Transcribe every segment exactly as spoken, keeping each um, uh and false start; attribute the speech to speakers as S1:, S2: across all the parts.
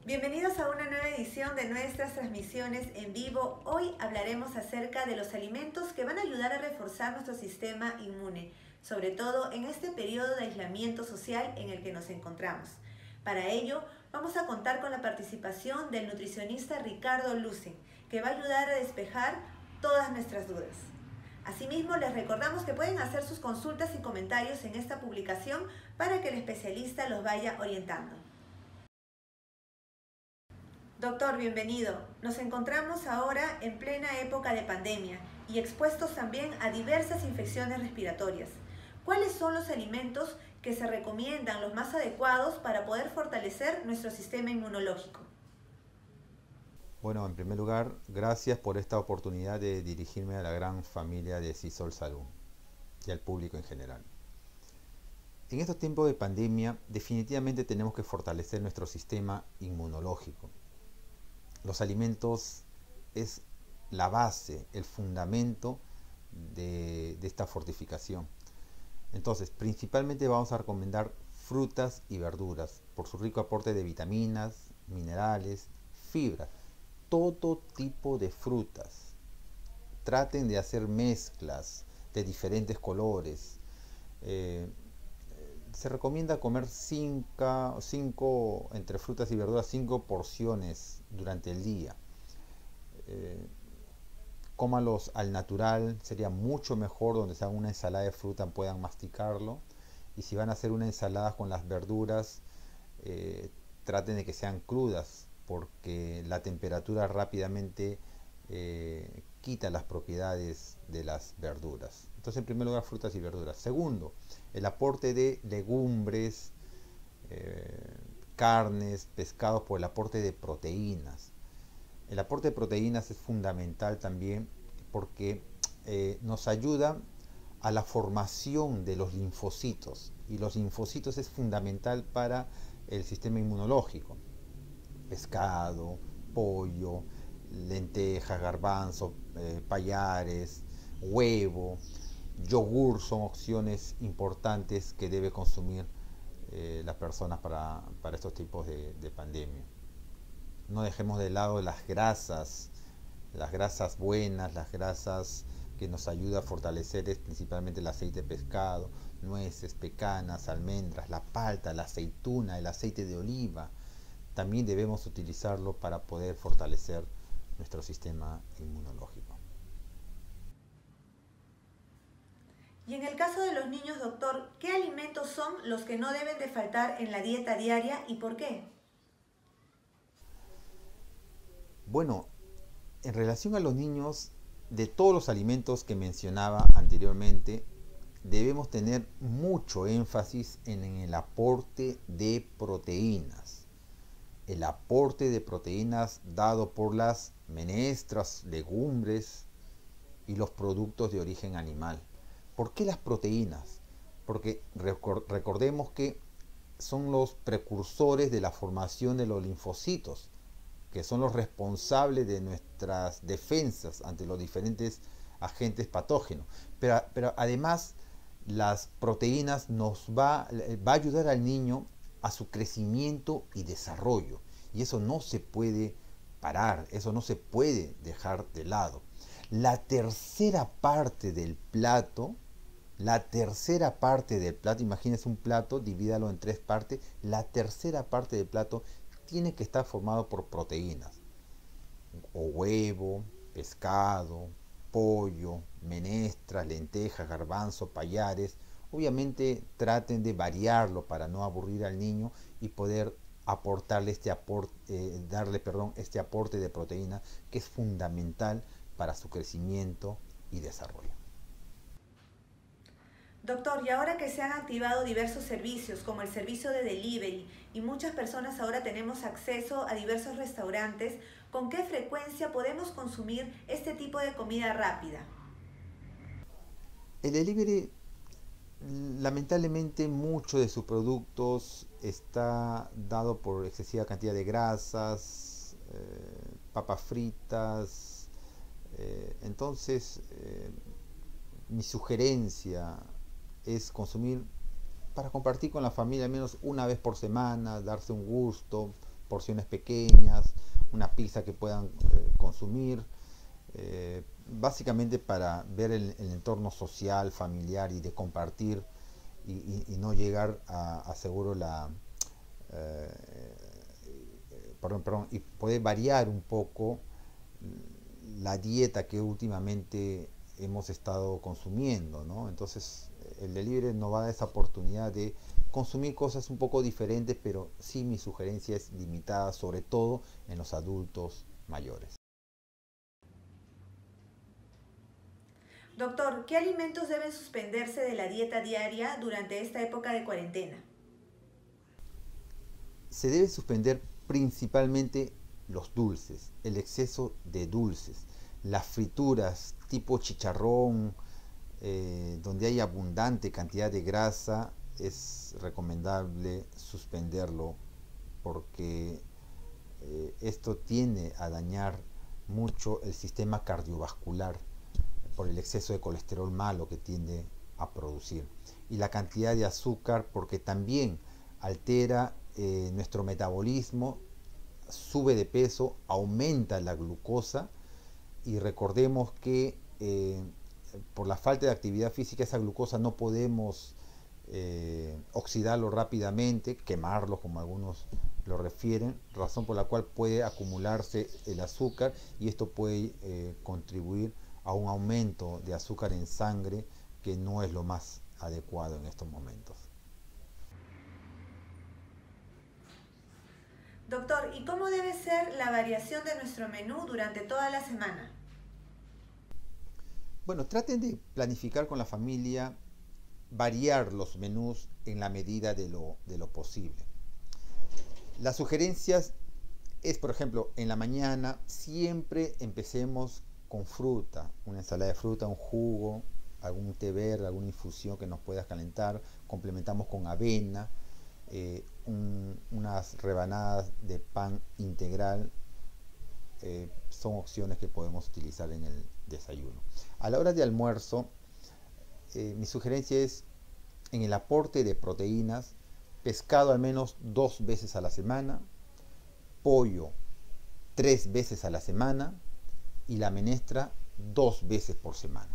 S1: Bienvenidos a una nueva edición de nuestras transmisiones en vivo. Hoy hablaremos acerca de los alimentos que van a ayudar a reforzar nuestro sistema inmune, sobre todo en este periodo de aislamiento social en el que nos encontramos. Para ello, vamos a contar con la participación del nutricionista Ricardo Lucen, que va a ayudar a despejar todas nuestras dudas. Asimismo, les recordamos que pueden hacer sus consultas y comentarios en esta publicación para que el especialista los vaya orientando. Doctor, bienvenido. Nos encontramos ahora en plena época de pandemia y expuestos también a diversas infecciones respiratorias. ¿Cuáles son los alimentos que se recomiendan, los más adecuados para poder fortalecer nuestro sistema inmunológico?
S2: Bueno, en primer lugar, gracias por esta oportunidad de dirigirme a la gran familia de Sisol Salud y al público en general. En estos tiempos de pandemia, definitivamente tenemos que fortalecer nuestro sistema inmunológico. Los alimentos es la base, el fundamento de, de esta fortificación. Entonces, principalmente vamos a recomendar frutas y verduras por su rico aporte de vitaminas, minerales, fibras. Todo tipo de frutas. Traten de hacer mezclas de diferentes colores. Eh, se recomienda comer cinco, cinco, entre frutas y verduras, cinco porciones durante el día. Eh, cómalos al natural, sería mucho mejor. Donde se haga una ensalada de fruta puedan masticarlo. Y si van a hacer una ensalada con las verduras, eh, traten de que sean crudas, porque la temperatura rápidamente eh, quita las propiedades de las verduras. Entonces, en primer lugar, frutas y verduras. Segundo, el aporte de legumbres, eh, carnes, pescados, por el aporte de proteínas. El aporte de proteínas es fundamental también porque eh, nos ayuda a la formación de los linfocitos, y los linfocitos es fundamental para el sistema inmunológico. Pescado, pollo, lentejas, garbanzos, eh, payares, huevo, yogur son opciones importantes que debe consumir eh, las personas para, para estos tipos de, de pandemia. No dejemos de lado las grasas, las grasas buenas, las grasas que nos ayuda a fortalecer, es principalmente el aceite de pescado, nueces, pecanas, almendras, la palta, la aceituna, el aceite de oliva. También debemos utilizarlo para poder fortalecer nuestro sistema inmunológico.
S1: Y en el caso de los niños, doctor, ¿qué alimentos son los que no deben de faltar en la dieta diaria y por qué?
S2: Bueno, en relación a los niños, de todos los alimentos que mencionaba anteriormente, debemos tener mucho énfasis en el aporte de proteínas. El aporte de proteínas dado por las menestras, legumbres y los productos de origen animal. ¿Por qué las proteínas? Porque recordemos que son los precursores de la formación de los linfocitos, que son los responsables de nuestras defensas ante los diferentes agentes patógenos. Pero, pero además, las proteínas nos va, va a ayudar al niño a su crecimiento y desarrollo. Y eso no se puede parar, eso no se puede dejar de lado. La tercera parte del plato, la tercera parte del plato, imagínense un plato, divídalo en tres partes, la tercera parte del plato tiene que estar formado por proteínas. O huevo, pescado, pollo, menestras, lentejas, garbanzo, payares. Obviamente traten de variarlo para no aburrir al niño y poder aportarle este aporte, eh, darle perdón, este aporte de proteína que es fundamental para su crecimiento y desarrollo.
S1: Doctor, y ahora que se han activado diversos servicios como el servicio de delivery y muchas personas ahora tenemos acceso a diversos restaurantes, ¿con qué frecuencia podemos consumir este tipo de comida rápida?
S2: El delivery, lamentablemente, muchos de sus productos está dado por excesiva cantidad de grasas, eh, papas fritas. Eh, entonces, eh, mi sugerencia es consumir para compartir con la familia al menos una vez por semana, darse un gusto, porciones pequeñas, una pizza que puedan eh, consumir, eh, básicamente para ver el, el entorno social, familiar y de compartir y, y, y no llegar a, a seguro la... Eh, perdón, perdón, y poder variar un poco la dieta que últimamente hemos estado consumiendo, ¿no? Entonces el delivery nos va a dar esa oportunidad de consumir cosas un poco diferentes, pero sí mi sugerencia es limitada, sobre todo en los adultos mayores.
S1: Doctor, ¿qué alimentos deben suspenderse de la dieta diaria durante esta época de cuarentena?
S2: Se debe suspender principalmente los dulces, el exceso de dulces, las frituras tipo chicharrón, eh, donde hay abundante cantidad de grasa, es recomendable suspenderlo porque eh, esto tiende a dañar mucho el sistema cardiovascular por el exceso de colesterol malo que tiende a producir. Y la cantidad de azúcar porque también altera eh, nuestro metabolismo, sube de peso, aumenta la glucosa y recordemos que eh, por la falta de actividad física esa glucosa no podemos eh, oxidarlo rápidamente, quemarlo como algunos lo refieren, razón por la cual puede acumularse el azúcar y esto puede eh, contribuir a un aumento de azúcar en sangre que no es lo más adecuado en estos momentos.
S1: Doctor, ¿y cómo debe ser la variación de nuestro menú durante toda la semana?
S2: Bueno, traten de planificar con la familia, variar los menús en la medida de lo, de lo posible. Las sugerencias es, por ejemplo, en la mañana siempre empecemos con fruta, una ensalada de fruta, un jugo, algún té verde, alguna infusión que nos pueda calentar, complementamos con avena, eh, un, unas rebanadas de pan integral, eh, son opciones que podemos utilizar en el desayuno. A la hora de almuerzo, eh, mi sugerencia es en el aporte de proteínas, pescado al menos dos veces a la semana, pollo tres veces a la semana y la menestra dos veces por semana.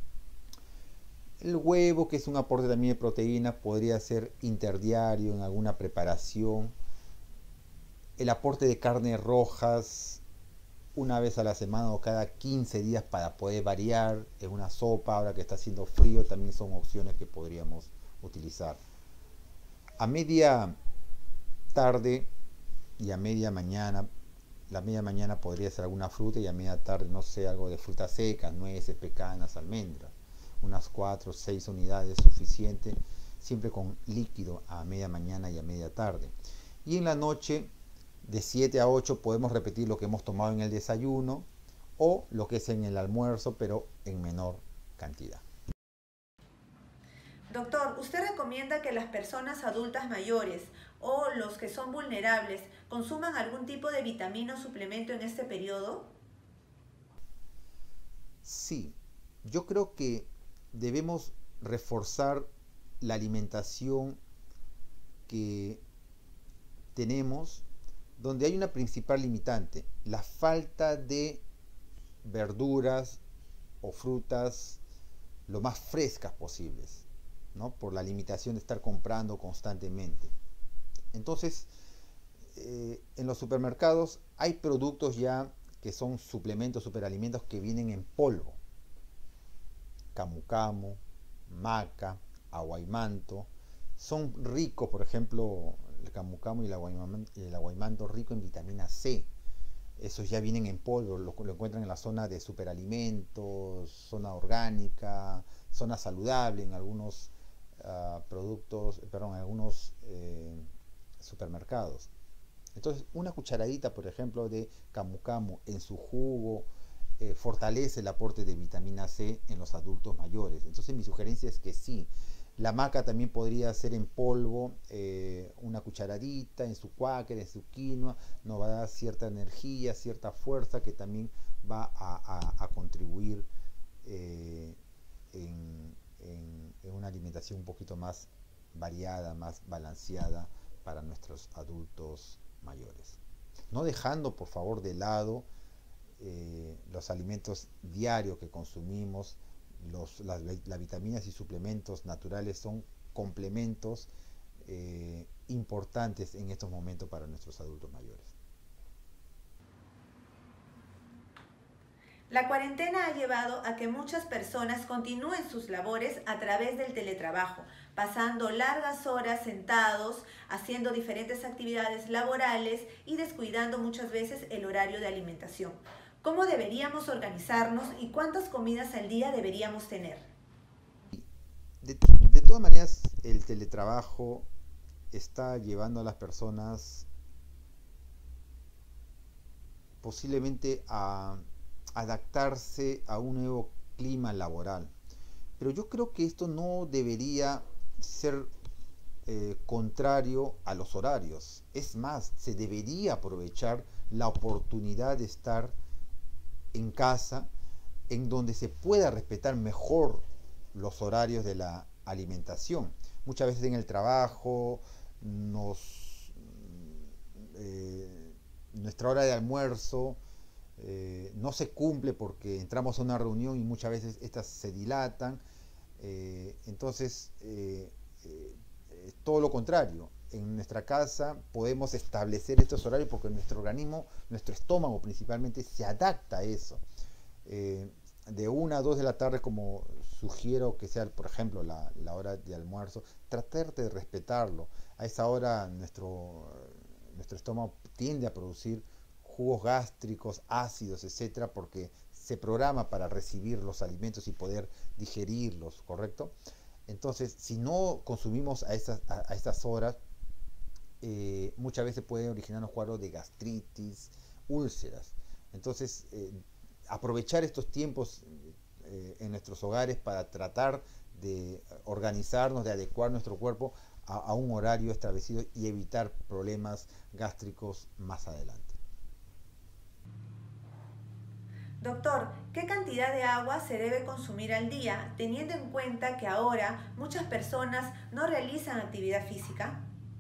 S2: El huevo, que es un aporte también de proteína, podría ser interdiario en alguna preparación. El aporte de carnes rojas una vez a la semana o cada quince días para poder variar en una sopa, ahora que está haciendo frío, también son opciones que podríamos utilizar. A media tarde y a media mañana, la media mañana podría ser alguna fruta y a media tarde, no sé, algo de frutas secas, nueces, pecanas, almendras, unas cuatro o seis unidades suficiente, siempre con líquido a media mañana y a media tarde. Y en la noche, de siete a ocho, podemos repetir lo que hemos tomado en el desayuno o lo que es en el almuerzo, pero en menor cantidad.
S1: Doctor, ¿usted recomienda que las personas adultas mayores o los que son vulnerables consuman algún tipo de vitamina o suplemento en este periodo?
S2: Sí, yo creo que debemos reforzar la alimentación que tenemos, donde hay una principal limitante, la falta de verduras o frutas lo más frescas posibles, ¿no? Por la limitación de estar comprando constantemente. Entonces, eh, en los supermercados hay productos ya que son suplementos, superalimentos que vienen en polvo. Camu camu, maca, aguaymanto. Son ricos, por ejemplo, el camu camu y el aguaymanto, el aguaymanto rico en vitamina C. Esos ya vienen en polvo, lo, lo encuentran en la zona de superalimentos, zona orgánica, zona saludable, en algunos uh, productos, perdón, en algunos eh, supermercados. Entonces, una cucharadita, por ejemplo, de camu camu en su jugo eh, fortalece el aporte de vitamina C en los adultos mayores. Entonces, mi sugerencia es que sí. La maca también podría ser en polvo, eh, una cucharadita en su cuáquer, en su quinoa, nos va a dar cierta energía, cierta fuerza que también va a, a, a contribuir eh, en, en, en una alimentación un poquito más variada, más balanceada para nuestros adultos mayores. no dejando por favor de lado eh, los alimentos diarios que consumimos. Los, las, las vitaminas y suplementos naturales son complementos eh, importantes en estos momentos para nuestros adultos mayores.
S1: La cuarentena ha llevado a que muchas personas continúen sus labores a través del teletrabajo, pasando largas horas sentados, haciendo diferentes actividades laborales y descuidando muchas veces el horario de alimentación. ¿Cómo deberíamos organizarnos y cuántas comidas al día deberíamos tener?
S2: De, de todas maneras, el teletrabajo está llevando a las personas posiblemente a adaptarse a un nuevo clima laboral. Pero yo creo que esto no debería ser eh, contrario a los horarios. Es más, se debería aprovechar la oportunidad de estar en casa, en donde se pueda respetar mejor los horarios de la alimentación. Muchas veces en el trabajo, nos, eh, nuestra hora de almuerzo eh, no se cumple porque entramos a una reunión y muchas veces estas se dilatan. Eh, entonces, eh, eh, todo lo contrario. En nuestra casa podemos establecer estos horarios porque nuestro organismo, nuestro estómago principalmente, se adapta a eso. Eh, de una a dos de la tarde, como sugiero que sea, por ejemplo, la, la hora de almuerzo, tratar de respetarlo. A esa hora nuestro, nuestro estómago tiende a producir jugos gástricos, ácidos, etcétera, porque se programa para recibir los alimentos y poder digerirlos, ¿correcto? Entonces, si no consumimos a esas, a, a estas horas, eh, muchas veces pueden originarnos cuadros de gastritis, úlceras. Entonces, eh, aprovechar estos tiempos eh, en nuestros hogares para tratar de organizarnos, de adecuar nuestro cuerpo a, a un horario establecido y evitar problemas gástricos más adelante.
S1: Doctor, ¿qué cantidad de agua se debe consumir al día, teniendo en cuenta que ahora muchas personas no realizan actividad física?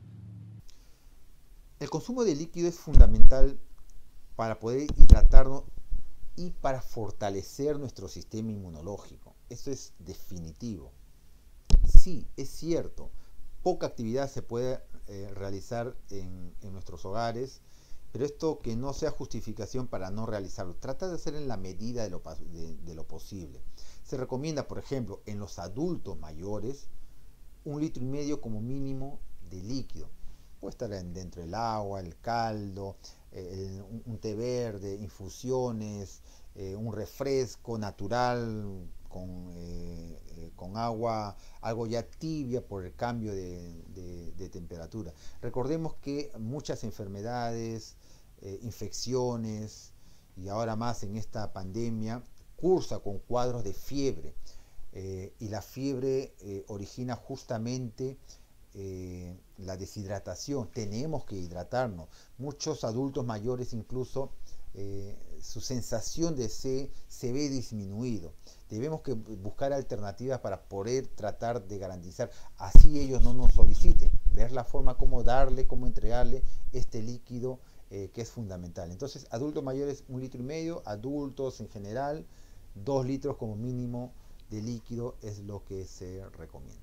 S2: El consumo de líquido es fundamental para poder hidratarnos y para fortalecer nuestro sistema inmunológico. Eso es definitivo. Sí, es cierto, poca actividad se puede eh, realizar en, en nuestros hogares, pero esto que no sea justificación para no realizarlo. Trata de hacer en la medida de lo, de, de lo posible. Se recomienda, por ejemplo, en los adultos mayores, un litro y medio como mínimo de líquido. Puede estar dentro del agua, el caldo, el, un, un té verde, infusiones, eh, un refresco natural con, eh, eh, con agua, algo ya tibia por el cambio de, de, de temperatura. Recordemos que muchas enfermedades, eh, infecciones y ahora más en esta pandemia cursa con cuadros de fiebre eh, y la fiebre eh, origina justamente eh, la deshidratación. Tenemos que hidratarnos. Muchos adultos mayores incluso eh, su sensación de sed se ve disminuido. Debemos que buscar alternativas para poder tratar de garantizar, así ellos no nos soliciten, ver la forma como darle, cómo entregarle este líquido eh, que es fundamental. Entonces, adultos mayores un litro y medio, adultos en general dos litros como mínimo de líquido es lo que se recomienda.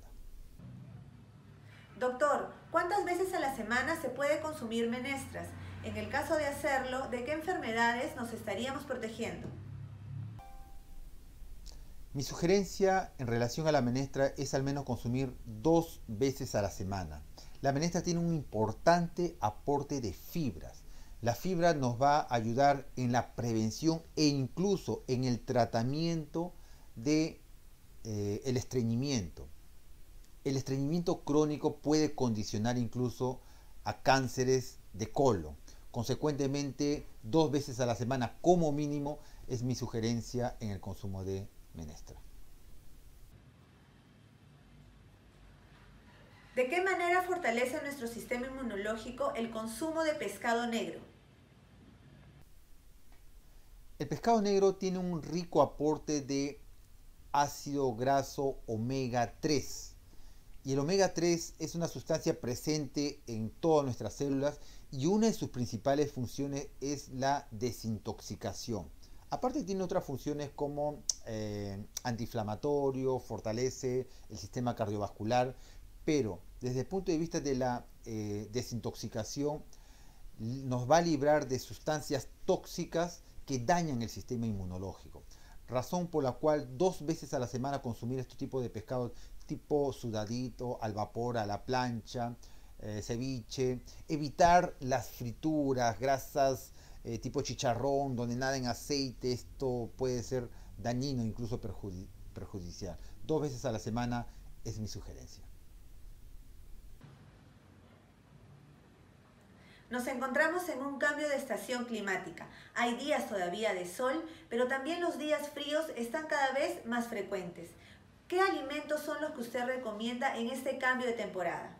S1: Doctor, ¿cuántas veces a la semana se puede consumir menestras? En el caso de hacerlo, ¿de qué enfermedades nos estaríamos protegiendo?
S2: Mi sugerencia en relación a la menestra es al menos consumir dos veces a la semana. La menestra tiene un importante aporte de fibras. La fibra nos va a ayudar en la prevención e incluso en el tratamiento de eh, el estreñimiento. El estreñimiento crónico puede condicionar incluso a cánceres de colon. Consecuentemente, dos veces a la semana como mínimo es mi sugerencia en el consumo de menestra.
S1: ¿De qué manera fortalece nuestro sistema inmunológico el consumo de pescado negro?
S2: El pescado negro tiene un rico aporte de ácido graso omega tres. Y el omega tres es una sustancia presente en todas nuestras células y una de sus principales funciones es la desintoxicación. Aparte tiene otras funciones como eh, antiinflamatorio, fortalece el sistema cardiovascular, pero desde el punto de vista de la eh, desintoxicación nos va a librar de sustancias tóxicas que dañan el sistema inmunológico. Razón por la cual dos veces a la semana consumir este tipo de pescados tipo sudadito, al vapor, a la plancha, eh, ceviche, evitar las frituras, grasas eh, tipo chicharrón, donde nada en aceite, esto puede ser dañino, incluso perjudi perjudicial. Dos veces a la semana es mi sugerencia.
S1: Nos encontramos en un cambio de estación climática. Hay días todavía de sol, pero también los días fríos están cada vez más frecuentes. ¿Qué alimentos son los que usted recomienda en este cambio de temporada?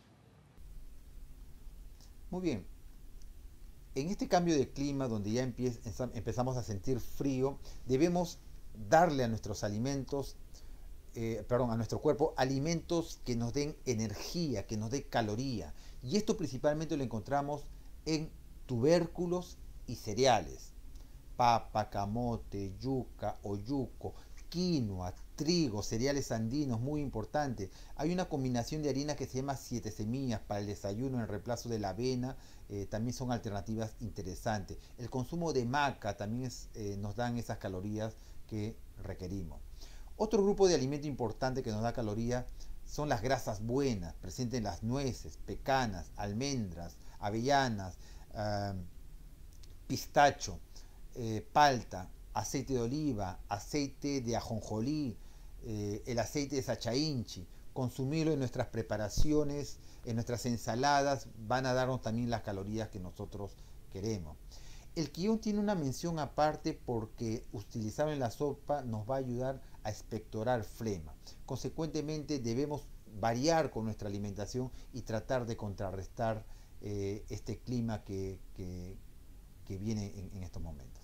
S2: Muy bien. En este cambio de clima, donde ya empezamos a sentir frío, debemos darle a nuestros alimentos, eh, perdón, a nuestro cuerpo, alimentos que nos den energía, que nos den caloría. Y esto principalmente lo encontramos en tubérculos y cereales. Papa, camote, yuca, oyuco, quinoa, trigo, cereales andinos, muy importante. Hay una combinación de harina que se llama siete semillas para el desayuno en reemplazo de la avena. Eh, también son alternativas interesantes. El consumo de maca también es, eh, nos dan esas calorías que requerimos. Otro grupo de alimento importante que nos da calorías son las grasas buenas, presentes en las nueces, pecanas, almendras, avellanas, eh, pistacho, eh, palta, aceite de oliva, aceite de ajonjolí, eh, el aceite de sachainchi. Consumirlo en nuestras preparaciones, en nuestras ensaladas, van a darnos también las calorías que nosotros queremos. El quillón tiene una mención aparte porque utilizarlo en la sopa nos va a ayudar a expectorar flema. Consecuentemente debemos variar con nuestra alimentación y tratar de contrarrestar eh, este clima que, que, que viene en, en estos momentos.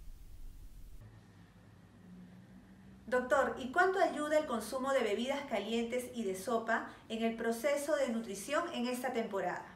S1: Doctor, ¿y cuánto ayuda el consumo de bebidas calientes y de sopa en el proceso de nutrición en esta temporada?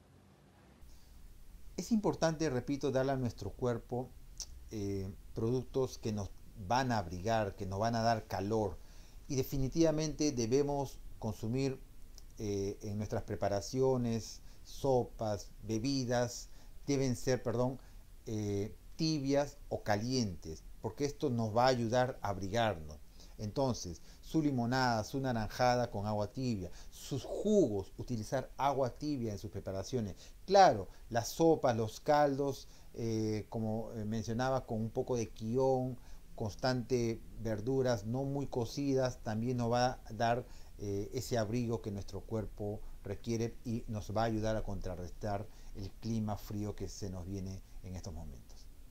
S2: Es importante, repito, darle a nuestro cuerpo eh, productos que nos van a abrigar, que nos van a dar calor. Y definitivamente debemos consumir eh, en nuestras preparaciones, sopas, bebidas, deben ser, perdón, eh, tibias o calientes, porque esto nos va a ayudar a abrigarnos. Entonces, su limonada, su naranjada con agua tibia, sus jugos, utilizar agua tibia en sus preparaciones. Claro, las sopas, los caldos, eh, como mencionaba, con un poco de quillón, constante verduras no muy cocidas, también nos va a dar eh, ese abrigo que nuestro cuerpo requiere y nos va a ayudar a contrarrestar el clima frío que se nos viene en estos momentos.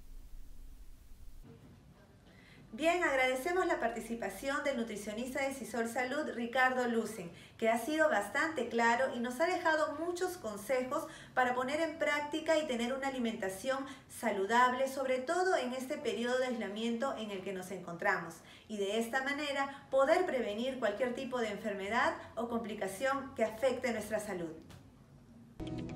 S1: Bien, agradecemos la participación del nutricionista de Sisol Salud, Ricardo Lucen, que ha sido bastante claro y nos ha dejado muchos consejos para poner en práctica y tener una alimentación saludable, sobre todo en este periodo de aislamiento en el que nos encontramos, y de esta manera poder prevenir cualquier tipo de enfermedad o complicación que afecte nuestra salud.